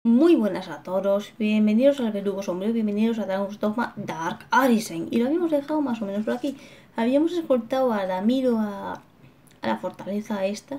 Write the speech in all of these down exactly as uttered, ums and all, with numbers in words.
Muy buenas a todos, bienvenidos al Verdugo Sombrío, bienvenidos a Dragon's Dogma Dark Arisen. Y lo habíamos dejado más o menos por aquí. Habíamos escoltado a Ramiro a, a la fortaleza esta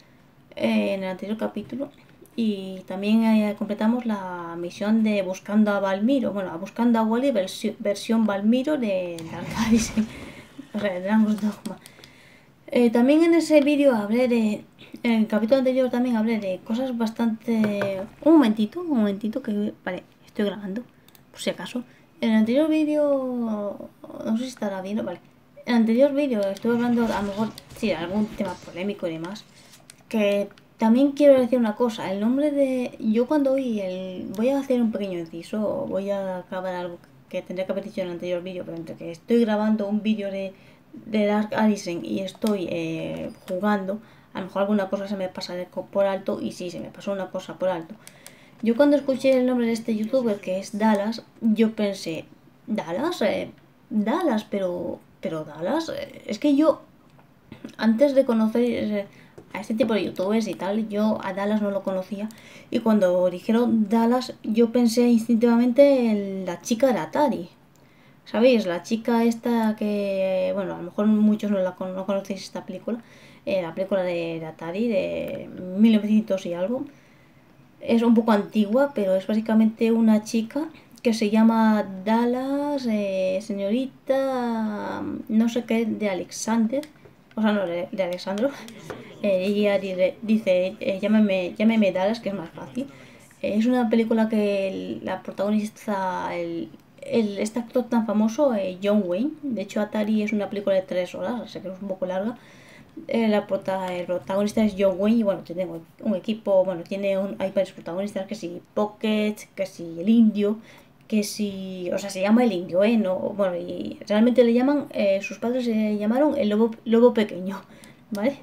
eh, en el anterior capítulo. Y también eh, completamos la misión de buscando a Valmiro, bueno, buscando a Wally versión, versión Valmiro de Dark Arisen, o sea, de Dragon's Dogma. Eh, también en ese vídeo hablé de. En el capítulo anterior también hablé de cosas bastante. Un momentito, un momentito que. Vale, estoy grabando, por si acaso. En el anterior vídeo. No sé si estará bien, vale. En el anterior vídeo estuve hablando, a lo mejor, sí, de algún tema polémico y demás. Que también quiero decir una cosa. El nombre de. Yo cuando oí el. Voy a hacer un pequeño inciso. Voy a acabar algo que tendría que haber dicho en el anterior vídeo. Pero entre que estoy grabando un vídeo de de Dark Arisen y estoy eh, jugando, a lo mejor alguna cosa se me pasa por alto, y sí, se me pasó una cosa por alto. Yo cuando escuché el nombre de este youtuber, que es Dallas, yo pensé, Dallas, eh, Dallas, pero, pero Dallas, eh, es que yo, antes de conocer eh, a este tipo de youtubers y tal, yo a Dallas no lo conocía, y cuando dijeron Dallas, yo pensé instintivamente en la chica de Atari. ¿Sabéis? La chica esta que, bueno, a lo mejor muchos no, la, no conocéis esta película, eh, la película de, de Atari de mil novecientos y algo. Es un poco antigua, pero es básicamente una chica que se llama Dallas, eh, señorita, no sé qué, de Alexander, o sea, no, de, de Alexandro. Eh, ella dice, dice eh, llámeme, llámeme Dallas, que es más fácil. Eh, es una película que el, la protagonista, el, el, este actor tan famoso, eh, John Wayne. De hecho, Atari es una película de tres horas, o sea que es un poco larga. Eh, la prota, el protagonista es John Wayne y bueno, tiene un equipo, bueno, tiene un, hay varios protagonistas, que si Pocket, que si el indio, que si, o sea, se llama el indio, ¿eh? No, bueno, y realmente le llaman, eh, sus padres se llamaron el lobo, lobo pequeño, ¿vale?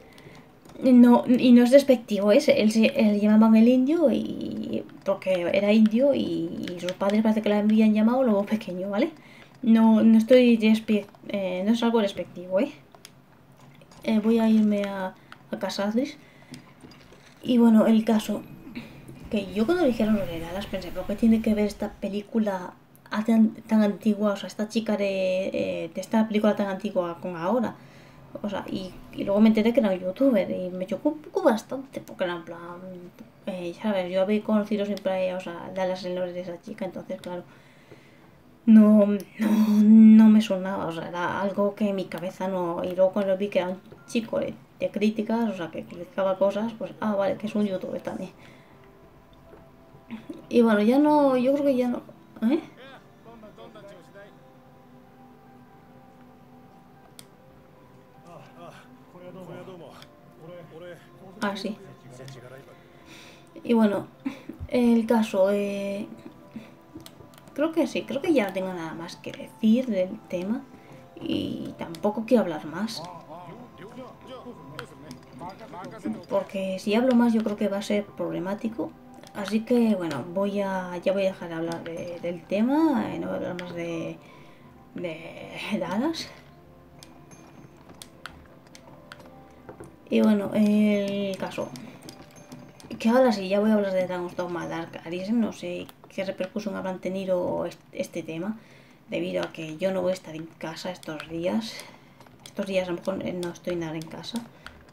No, y no es despectivo, ¿eh? Él, él llamaban el indio y porque era indio, y, y sus padres parece que le habían llamado lobo pequeño, ¿vale? No, no estoy, eh, no es algo despectivo, ¿eh? Eh, voy a irme a, a Casadris. Y bueno, el caso, que yo cuando dijeron lo de Dallas pensé, ¿pero qué tiene que ver esta película tan, tan antigua? O sea, esta chica de, eh, de esta película tan antigua con ahora. O sea, y, y luego me enteré que era un youtuber y me chocó un poco bastante, porque era en plan, eh, ¿sabes? Yo había conocido siempre, o sea, Dallas el nombre de esa chica, entonces, claro, no, no, no me sonaba, o sea, era algo que en mi cabeza no. Y luego cuando vi que era un chico de, de críticas, o sea, que criticaba cosas, pues, ah, vale, que es un youtuber también. Y bueno, ya no, yo creo que ya no, ¿eh? Ah, sí. Y bueno, el caso, eh, creo que sí, creo que ya no tengo nada más que decir del tema y tampoco quiero hablar más. Porque si hablo más yo creo que va a ser problemático. Así que bueno, voy a ya voy a dejar de hablar de, del tema, eh, no voy a hablar más de, de Dallas. Y bueno, el caso. Que ahora sí, ya voy a hablar de Dragon's Dogma Dark Arisen, no sé qué repercusión habrán tenido este tema, debido a que yo no voy a estar en casa estos días. Estos días a lo mejor no estoy nada en casa.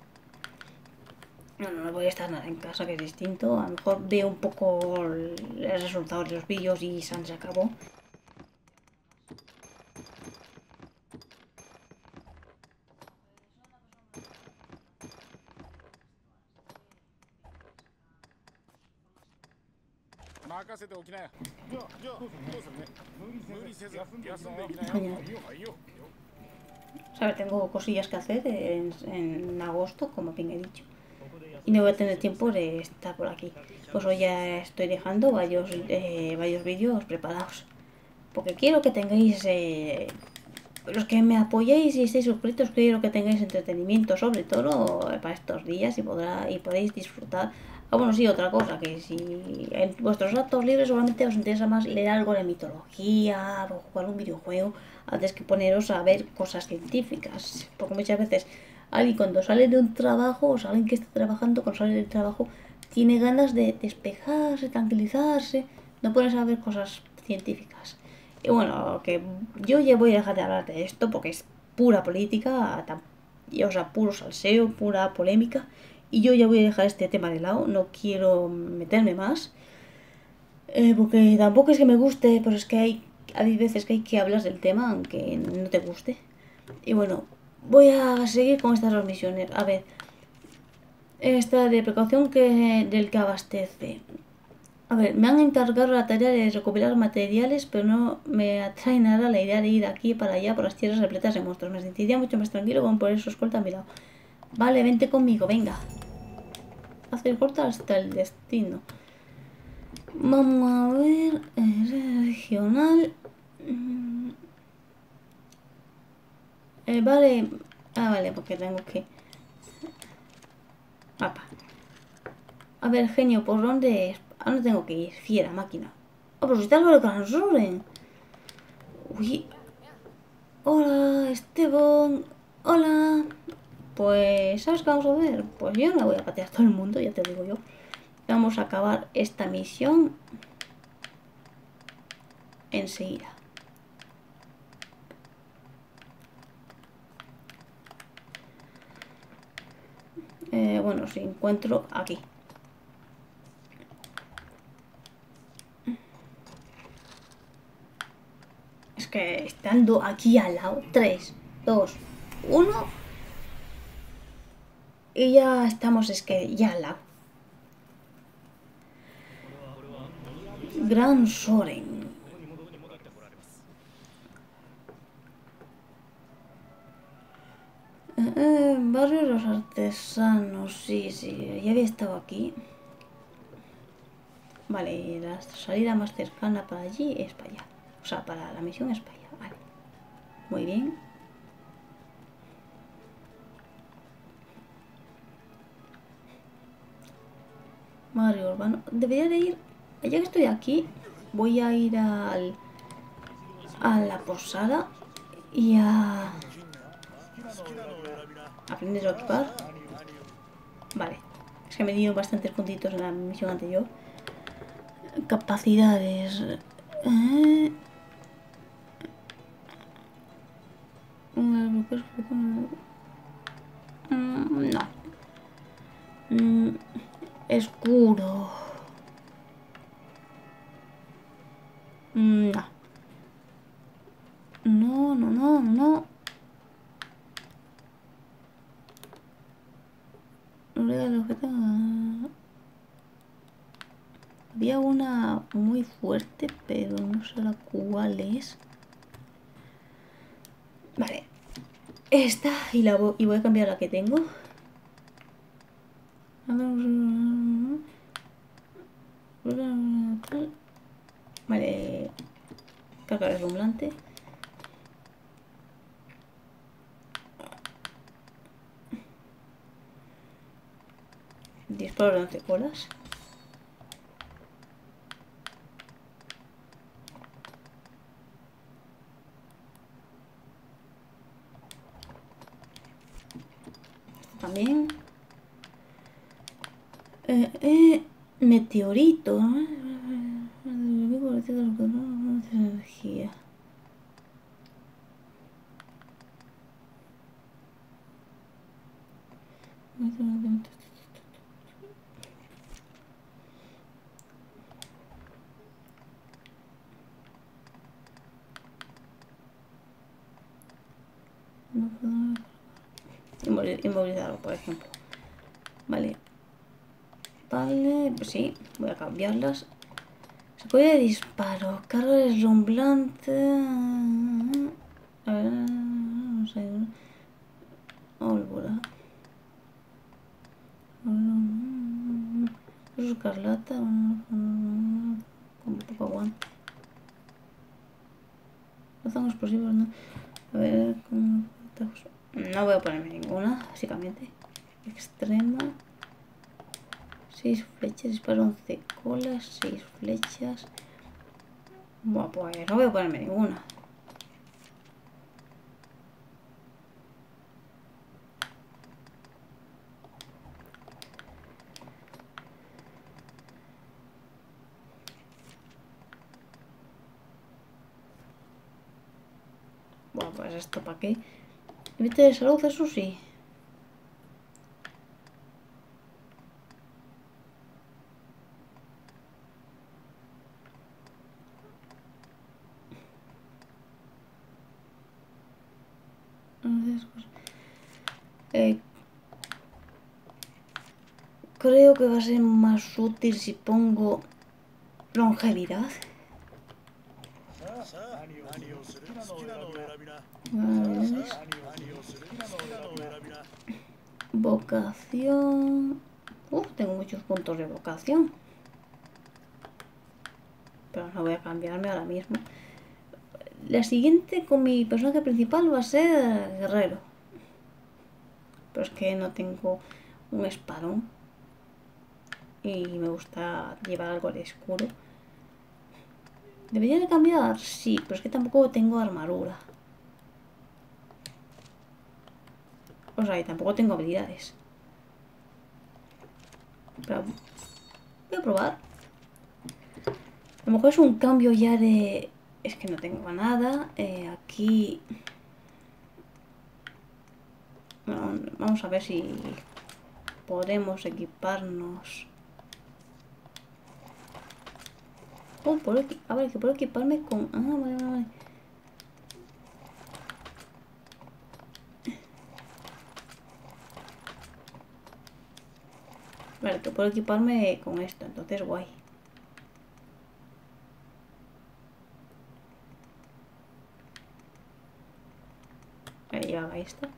No, no, no voy a estar nada en casa, que es distinto. A lo mejor veo un poco el resultado de los vídeos y San se acabó. ¿Sabes? Tengo cosillas que hacer en, en agosto, como bien he dicho. Y no voy a tener tiempo de estar por aquí. Pues hoy ya estoy dejando varios, eh, varios vídeos preparados. Porque quiero que tengáis, eh, los que me apoyéis y estéis suscritos, quiero que tengáis entretenimiento, sobre todo para estos días, y, podrá, y podéis disfrutar. Ah, bueno, sí, otra cosa, que si en vuestros ratos libres solamente os interesa más leer algo de mitología o jugar un videojuego antes que poneros a ver cosas científicas. Porque muchas veces alguien cuando sale de un trabajo, o sea, alguien que está trabajando, cuando sale del trabajo, tiene ganas de despejarse, tranquilizarse, no pones a ver cosas científicas. Y bueno, que yo ya voy a dejar de hablar de esto porque es pura política, o sea, puro salseo, pura polémica. Y yo ya voy a dejar este tema de lado, no quiero meterme más. Eh, porque tampoco es que me guste, pero es que hay, hay veces que hay que hablar del tema aunque no te guste. Y bueno, voy a seguir con estas dos misiones. A ver, esta de precaución que, del que abastece. A ver, me han encargado la tarea de recopilar materiales, pero no me atrae nada la idea de ir de aquí para allá por las tierras repletas de monstruos. Me sentiría mucho más tranquilo con poner su escolta a mi lado. Vale, vente conmigo, venga. Haz escolta hasta el destino. Vamos a ver... Regional... Eh, vale... Ah, vale, porque tengo que... Mapa. A ver, genio, ¿por dónde es? ¿A dónde tengo que ir? Fiera, máquina. Oh, pero si está el Soren. Uy. Hola, Esteban. Hola. Pues, ¿sabes qué vamos a ver? Pues yo no voy a patear a todo el mundo, ya te digo yo. Vamos a acabar esta misión enseguida. Eh, bueno, si encuentro aquí. Es que estando aquí al lado, tres, dos, uno, y ya estamos, es que ya al lado. Gran Soren. Eh, eh, barrio de los artesanos, sí, sí, ya había estado aquí. Vale, la salida más cercana para allí es para allá. O sea, para la misión es para allá, vale. Muy bien. Barrio urbano. Debería de ir, ya que estoy aquí, voy a ir al, a la posada y a aprender a equipar. Vale, es que me dio bastantes puntitos en la misión anterior. Capacidades. Eh... No. Mm, escuro. No. No, no, no, no. Había una muy fuerte, pero no sé la cuál es. Vale. Esta y la voy, y voy a cambiar la que tengo. Vale. Carga deslumbrante. Disparo de once colas. También. Eh, eh, meteorito. Energía. Inmovilizarlo, por ejemplo. Vale. Vale, pues sí, voy a cambiarlas. Se puede disparo, carga deslumbrante. A ver, no sé. Pólvora. Es escarlata. Con poco aguante. Lanzan explosivos, ¿no? A ver, no voy a ponerme ninguna, básicamente. Extrema. seis flechas, disparo once colas, seis flechas. Bueno, pues no voy a ponerme ninguna. Pues esto para qué. Límite de salud, eso sí. Eh, creo que va a ser más útil si pongo longevidad. Vale. Vocación. Uf, tengo muchos puntos de vocación. Pero no voy a cambiarme ahora mismo. La siguiente con mi personaje principal va a ser guerrero. Pero es que no tengo un espadón. Y me gusta llevar algo de escudo. ¿Debería de cambiar? Sí, pero es que tampoco tengo armadura. O sea, y tampoco tengo habilidades. Pero voy a probar. A lo mejor es un cambio ya de... Es que no tengo nada. Eh, aquí... Bueno, vamos a ver si podemos equiparnos. Oh, puedo equi... A ver, que puedo equiparme con... Ah, vale, vale, vale. Vale, que puedo equiparme con esto, entonces guay. Ahí llevaba esta.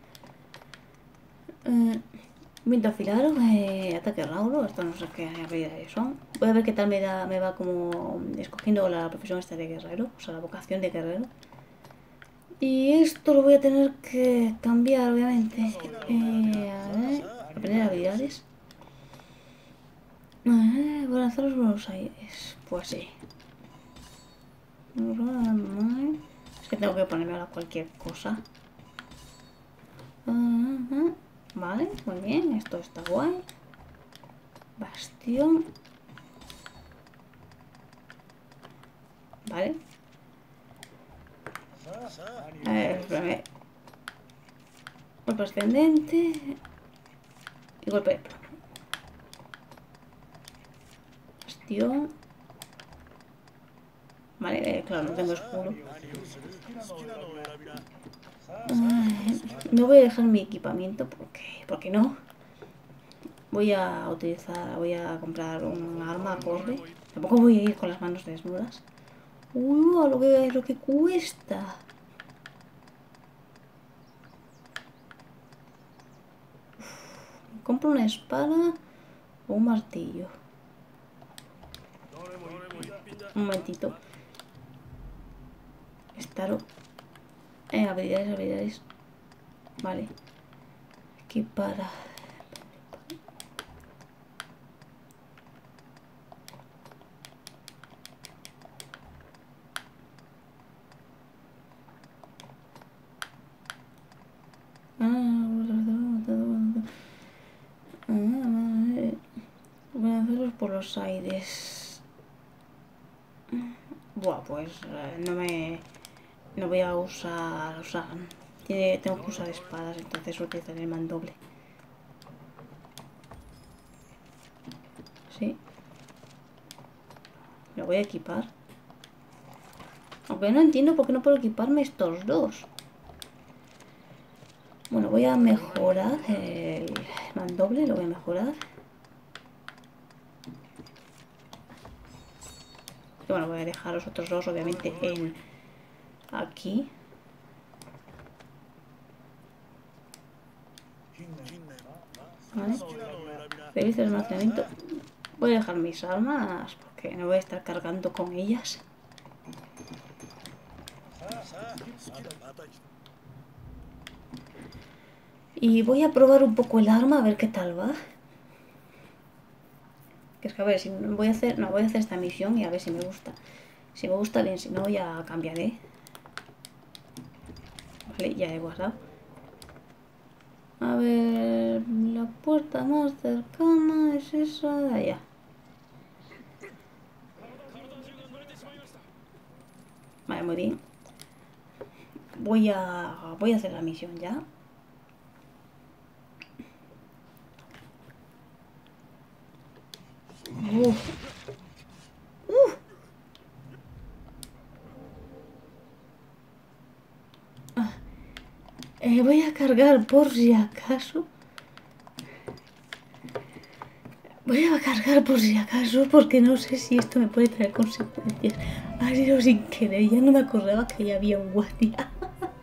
Eh, viento afilado, eh, ataque raudo, esto no sé qué habilidades son. Voy a ver qué tal me, da, me va como escogiendo la profesión esta de guerrero, o sea, la vocación de guerrero. Y esto lo voy a tener que cambiar, obviamente. Eh, a ver, aprender habilidades. Eh, voy a lanzar los buenos aires. Pues sí. Es que tengo que ponerme ahora cualquier cosa. Uh-huh. Vale, muy bien, esto está guay. Bastión. Vale. A ver, espérame. Golpe ascendente. Y golpe de plano. Bastión. Vale, eh, claro, no tengo escudo. Ay, no voy a dejar mi equipamiento porque, porque no. Voy a utilizar, voy a comprar un arma acorde. Tampoco voy a ir con las manos desnudas. Uy, lo que, lo que cuesta. Uf, compro una espada o un martillo. Un momentito. Estaro. Eh, habilidades, habilidades. Vale. Aquí para. Voy a hacerlos por los aires. Buah, pues eh, no me... No voy a usar... O sea, tiene, tengo que usar espadas, entonces utilizaré el mandoble. Sí. Lo voy a equipar. Aunque no entiendo por qué no puedo equiparme estos dos. Bueno, voy a mejorar el mandoble, lo voy a mejorar. Y bueno, voy a dejar los otros dos, obviamente, en aquí. Vale. Feliz almacenamiento. Voy a dejar mis armas porque no voy a estar cargando con ellas. Y voy a probar un poco el arma a ver qué tal va. Que es que a ver, si voy a hacer. No, voy a hacer esta misión y a ver si me gusta. Si me gusta bien, si no ya cambiaré. Vale, ya he guardado. A ver, la puerta más cercana es esa de allá. Vale, muy bien. voy a, voy a hacer la misión ya. Uf. Uf. Ah. Eh, voy a cargar por si acaso. Voy a cargar por si acaso, porque no sé si esto me puede traer consecuencias. Ha sido sin querer, ya no me acordaba que ya había un guardia.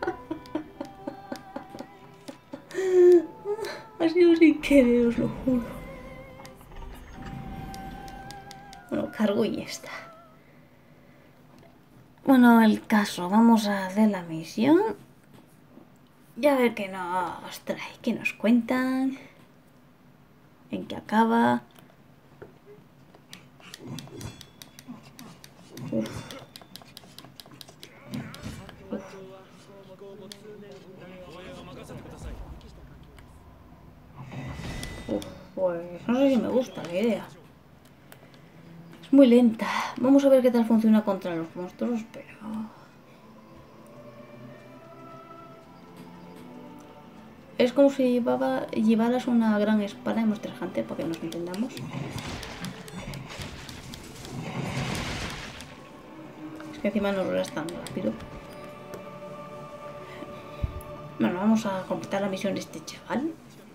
Ha sido sin querer, os lo juro. Bueno, cargo y ya está. Bueno, el caso, vamos a hacer la misión. Y a ver qué nos trae, qué nos cuentan. En qué acaba. Uf. Uf. Uf, pues no sé si me gusta la idea. Es muy lenta. Vamos a ver qué tal funciona contra los monstruos, pero... Es como si llevaba, llevaras una gran espada en Monster Hunter, para que nos entendamos. Es que encima no ruedas tan rápido. Bueno, vamos a completar la misión de este chaval.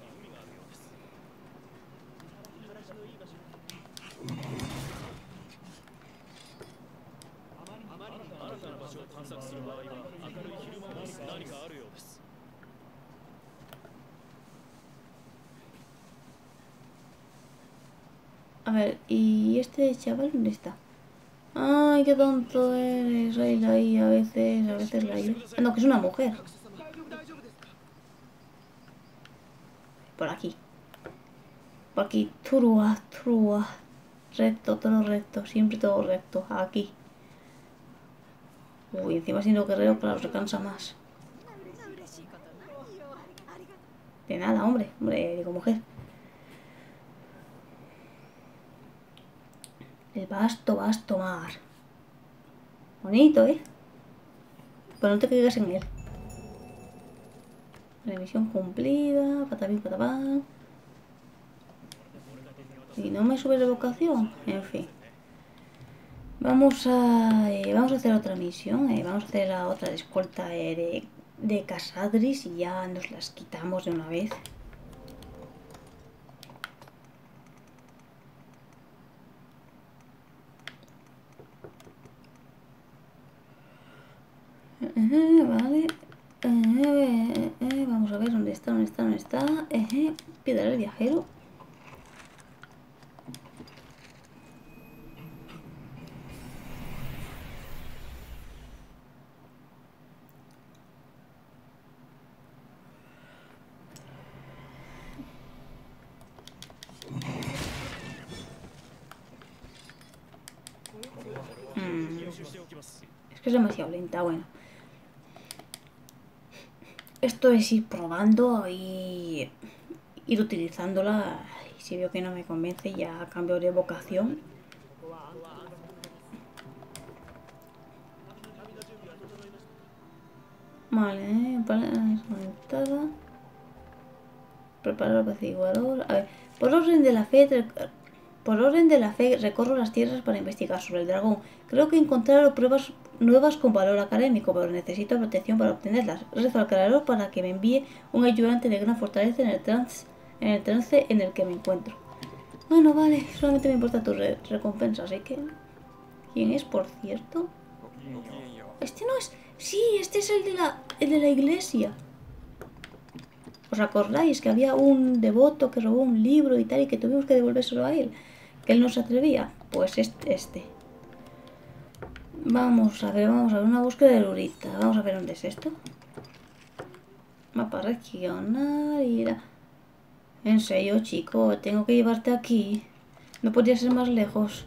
A ver, ¿y este chaval dónde está? Ay, qué tonto eres. Ahí la I, a veces, a veces la I. Ah, no, que es una mujer. Por aquí. Por aquí. Trua, trua. Recto, todo recto. Siempre todo recto. Aquí. Uy, encima siendo guerrero, claro, se cansa más. De nada, hombre. Hombre, digo mujer. El vasto, vasto mar. Bonito, ¿eh? Pero no te caigas en él. La misión cumplida. Patapín, patapán. Y no me sube la vocación. En fin. Vamos a, eh, vamos a hacer otra misión. Eh, vamos a hacer la otra de escolta eh, de, de Casadris y ya nos las quitamos de una vez. Uh, vale. Uh, uh, vamos a ver dónde está, dónde está, dónde está. Uh, piedra del viajero. Mm. Es que es demasiado lenta, bueno. Esto es ir probando y ir utilizándola. Y si veo que no me convence, ya cambio de vocación. Vale, para desconectada. Preparar el apaciguador. A ver, por orden de la fe, por orden de la fe recorro las tierras para investigar sobre el dragón. Creo que he encontrado pruebas nuevas con valor académico, pero necesito protección para obtenerlas. Rezo al creador para que me envíe un ayudante de gran fortaleza en el trance en el, trance en el que me encuentro. Bueno, vale, solamente me importa tu re recompensa, así que... ¿Quién es, por cierto? Este no es... Sí, este es el de la, el de la iglesia. ¿Os acordáis que había un devoto que robó un libro y tal y que tuvimos que devolvérselo a él? Que él no se atrevía. Pues este. este. Vamos a ver, vamos a ver una búsqueda de Lurita. Vamos a ver dónde es esto. Mapa regional y la... En serio, chico, tengo que llevarte aquí. No podría ser más lejos.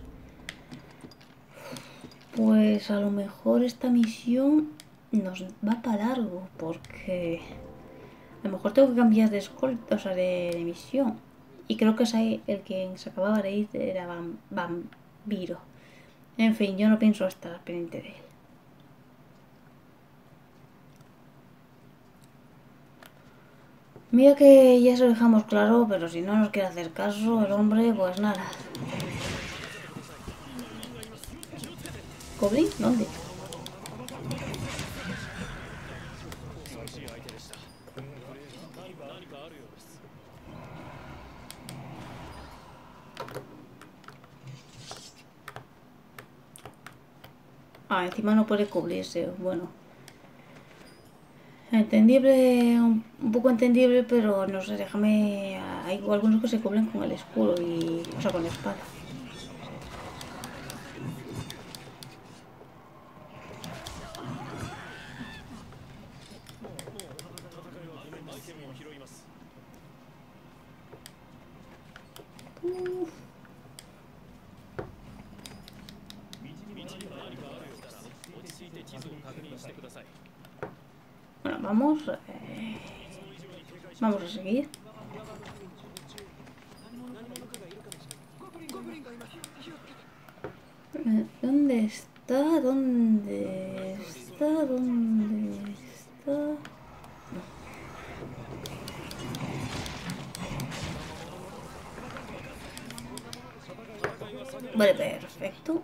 Pues a lo mejor esta misión nos va para largo, porque a lo mejor tengo que cambiar de escolta, o sea, de, de misión. Y creo que es ahí el que se acababa de ir era Vampiro. En fin, yo no pienso estar pendiente de él. Mira que ya se lo dejamos claro, pero si no nos quiere hacer caso el hombre, pues nada. ¿Goblin? ¿Dónde? Ah, encima no puede cubrirse. Bueno. Entendible, un, un poco entendible, pero no sé, déjame... Hay algunos que se cubren con el escudo y... O sea, con la espada. Uf. Bueno, vamos... Eh, vamos a seguir. ¿Dónde está? ¿Dónde está? ¿Dónde está? No. Vale, perfecto.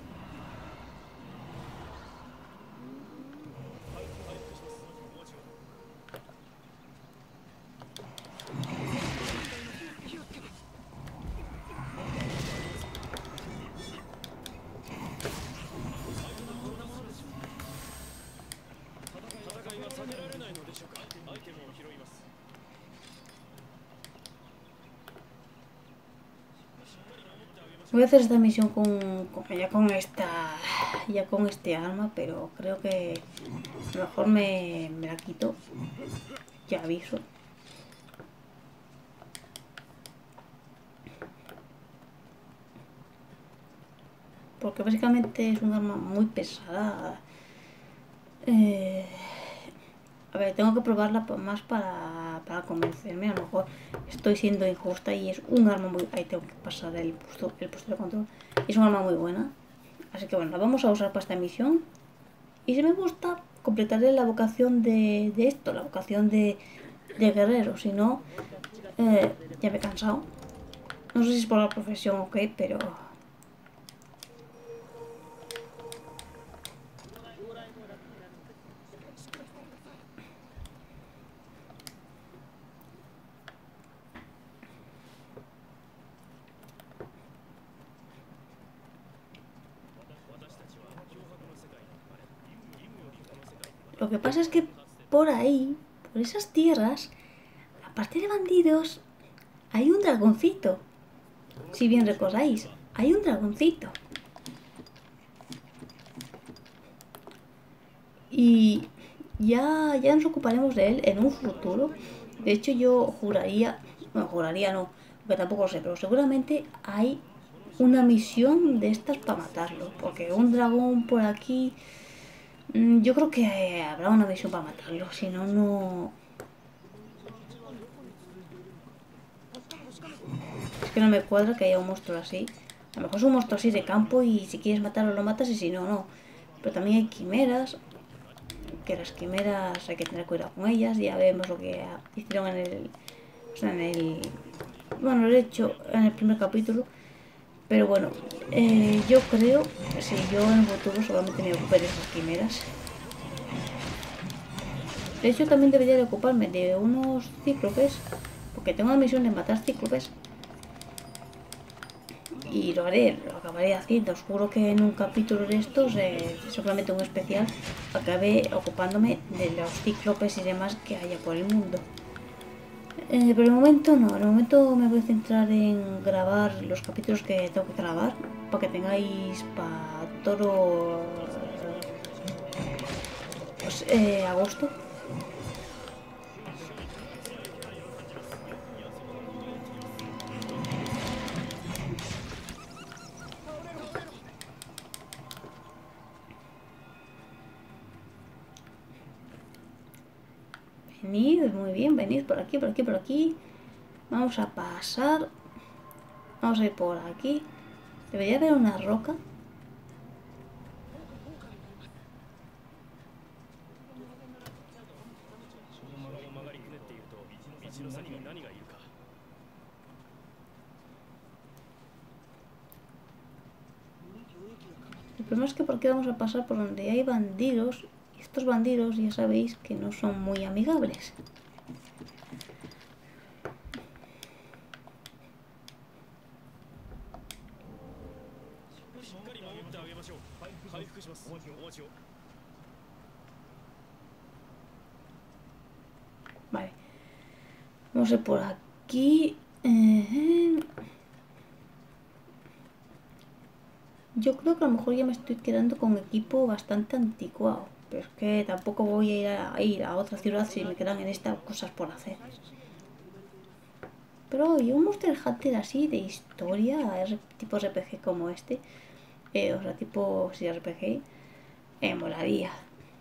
Voy a hacer esta misión con, con ya con esta ya con este arma, pero creo que a lo mejor me, me la quito. Ya aviso. Porque básicamente es un arma muy pesada. Eh, a ver, tengo que probarla más para, para convencerme. A lo mejor estoy siendo injusta y es un arma muy... Ahí tengo que pasar el puesto, el puesto de control. Es un arma muy buena. Así que bueno, la vamos a usar para esta misión. Y si me gusta, completaré la vocación de, de esto, la vocación de, de guerrero. Si no, eh, ya me he cansado. No sé si es por la profesión o qué, pero... Lo que pasa es que por ahí, por esas tierras, aparte de bandidos, hay un dragoncito. Si bien recordáis, hay un dragoncito. Y ya, ya nos ocuparemos de él en un futuro. De hecho, yo juraría, bueno, juraría no, porque tampoco lo sé, pero seguramente hay una misión de estas para matarlo. Porque un dragón por aquí, yo creo que habrá una misión para matarlo. Si no, no... Es que no me cuadra que haya un monstruo así. A lo mejor es un monstruo así de campo y si quieres matarlo lo matas y si no, no. Pero también hay quimeras, que las quimeras hay que tener cuidado con ellas. Ya vemos lo que hicieron en el... O sea, en el... Bueno, lo he hecho en el primer capítulo. Pero bueno, eh, yo creo que si yo en el futuro solamente me ocupe de esas quimeras. De hecho, también debería de ocuparme de unos cíclopes, porque tengo la misión de matar cíclopes. Y lo haré, lo acabaré haciendo. Os juro que en un capítulo de estos, eh, seguramente un especial, acabé ocupándome de los cíclopes y demás que haya por el mundo. Eh, pero de momento no, de momento me voy a centrar en grabar los capítulos que tengo que grabar, para que tengáis para todo pues, eh, agosto. Venid, muy bien, venid por aquí, por aquí, por aquí. Vamos a pasar. Vamos a ir por aquí. Debería haber una roca. El problema es que por qué vamos a pasar por donde hay bandidos. Y estos bandidos ya sabéis que no son muy amigables. Vale. Vamos a ir por aquí. Eh, Yo creo que a lo mejor ya me estoy quedando con equipo bastante anticuado. Pero es que tampoco voy a ir a, a ir a otra ciudad si me quedan en estas cosas por hacer. Pero oye, un Monster Hunter así de historia, tipo R P G como este, eh, o sea, tipo sí, R P G, eh, molaría.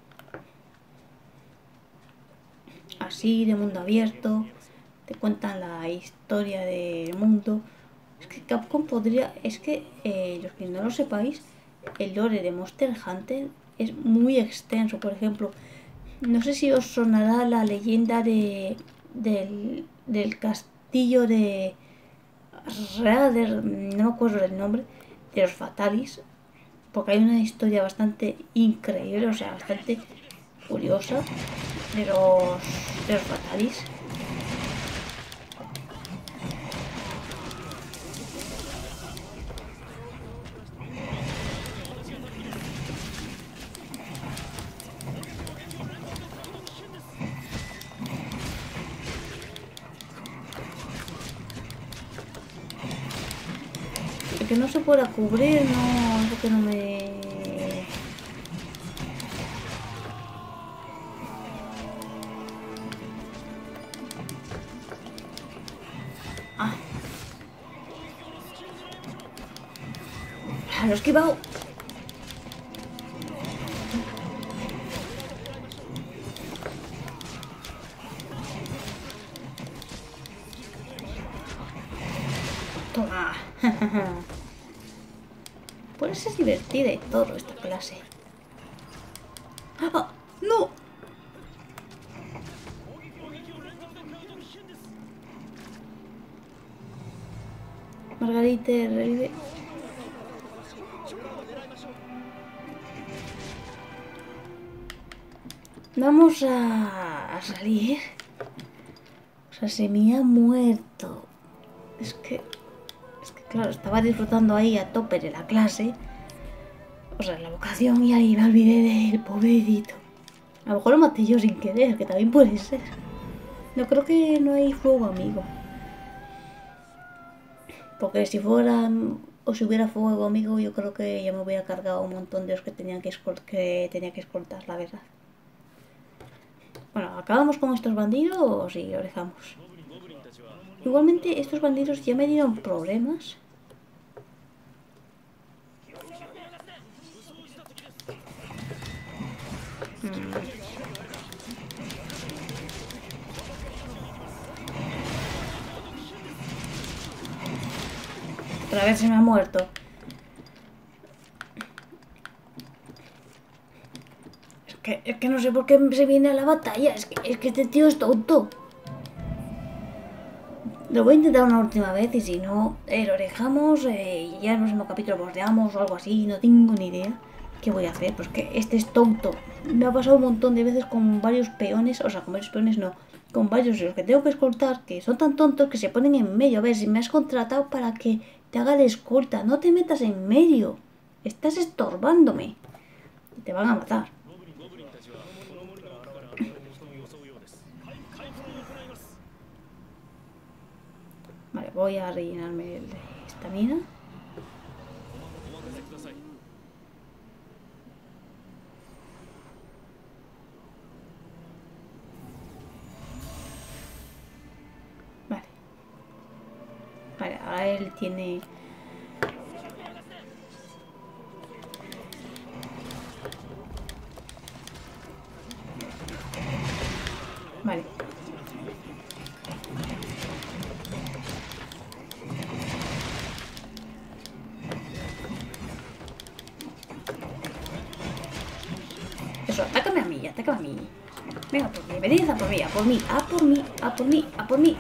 Así, de mundo abierto, te cuentan la historia del mundo. Es que Capcom podría... Es que, eh, los que no lo sepáis, el lore de Monster Hunter es muy extenso. Por ejemplo, no sé si os sonará la leyenda de del, del castillo de Rader, no me acuerdo del nombre, de los Fatalis, porque hay una historia bastante increíble, o sea, bastante curiosa de los, de los Fatalis. Que no se pueda cubrir, no, es lo que no me... Ah. Ah, lo he esquivado. Toma. Puede ser divertida y todo esta clase. ¡Ah! ¡No! Margarita revive. Vamos a, a salir. O sea, se me ha muerto. Es que... Es que claro, estaba disfrutando ahí a tope de la clase. O sea, la vocación, y ahí me olvidé del pobrecito. A lo mejor lo maté yo sin querer, que también puede ser. No, creo que no hay fuego amigo. Porque si fuera... O si hubiera fuego amigo, yo creo que ya me hubiera cargado un montón de los que, tenían que, que tenía que escoltar, la verdad. Bueno, ¿acabamos con estos bandidos y lo dejamos? Igualmente, estos bandidos ya me dieron problemas. Mm. Otra vez se me ha muerto. Es que, es que no sé por qué se viene a la batalla. Es que, es que este tío es tonto. Lo voy a intentar una última vez y si no, eh, lo dejamos eh, y ya en el próximo capítulo bordeamos o algo así. No tengo ni idea qué voy a hacer. Pues que este es tonto. Me ha pasado un montón de veces con varios peones. O sea, con varios peones no. Con varios de los que tengo que escoltar, que son tan tontos que se ponen en medio. A ver, si me has contratado para que te haga de escolta, no te metas en medio. Estás estorbándome. Y te van a matar. Vale, voy a rellenarme el de estamina. Vale. Vale, ahora él tiene... Vale. Eso, atácame a mí, atácame a mí. Venga por mí, venid a por mí, a por mí, a por mí, a por mí, a por mí.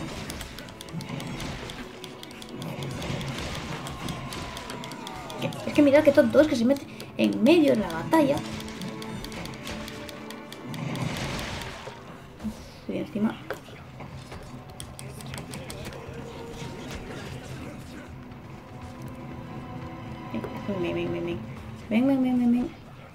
Es que mirad que tonto es que se mete en medio de la batalla. Y encima... Ven, ven, ven, ven, ven. Ven, ven, ven, ven, ven.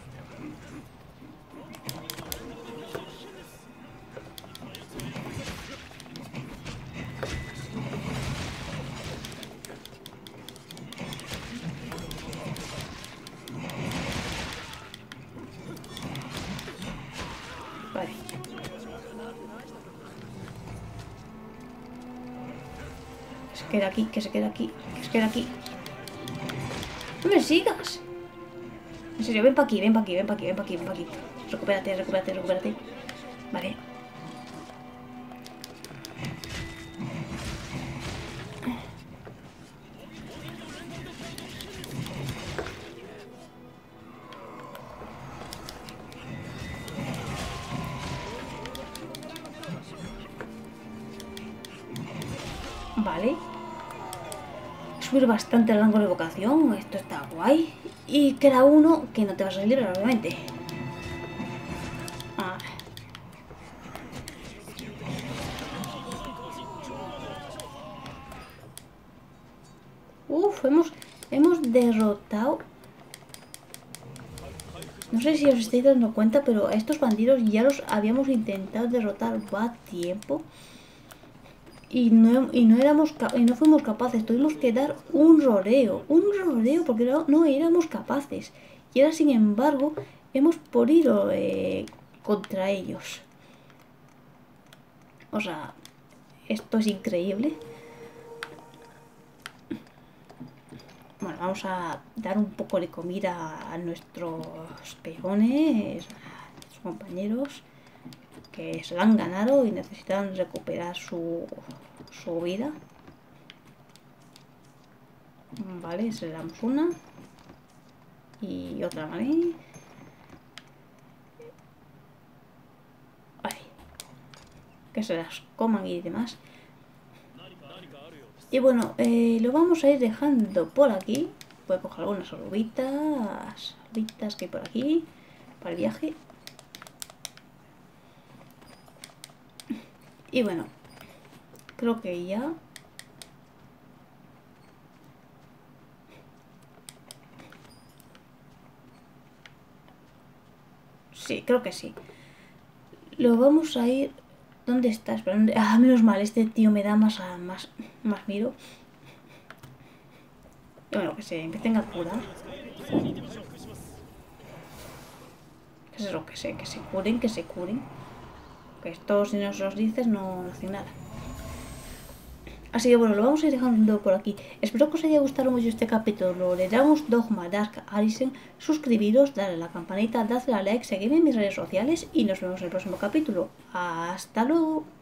Vale. Que se quede aquí, que se quede aquí, que se quede aquí. ¡No me sigas! En serio, ven para aquí, ven para aquí, ven para aquí, ven para aquí, ven para aquí. Recupérate, recupérate, recupérate. Vale. Vale. Subir bastante el rango de evocación, esto está guay. Y queda uno que no te vas a salir, obviamente. Ah. Uf, hemos, hemos derrotado... No sé si os estáis dando cuenta, pero a estos bandidos ya los habíamos intentado derrotar va tiempo. Y no, y, no éramos, y no fuimos capaces, tuvimos que dar un rodeo, un rodeo, porque no, no éramos capaces. Y ahora, sin embargo, hemos podido eh, contra ellos. O sea, esto es increíble. Bueno, vamos a dar un poco de comida a nuestros peones, a nuestros compañeros, que se la han ganado y necesitan recuperar su, su vida. Vale, se le damos una. Y otra, ¿vale? Vale. Que se las coman y demás. Y bueno, eh, lo vamos a ir dejando por aquí. Voy a coger algunas orbitas, orbitas que hay por aquí, para el viaje. Y bueno, creo que ya... Sí, creo que sí. Lo vamos a ir... ¿Dónde está? Espera, ¿dónde? Ah, menos mal, este tío me da más, más, más miro. Y bueno, que se empiecen a curar. ¿Qué es eso? Que se, que se curen, que se curen. Que esto, si no se los dices, no, no hacen nada. Así que bueno, lo vamos a ir dejando por aquí. Espero que os haya gustado mucho este capítulo de Dragon's Dogma Dark Arisen. Suscribiros, darle a la campanita, dadle a like, seguidme en mis redes sociales y nos vemos en el próximo capítulo. ¡Hasta luego!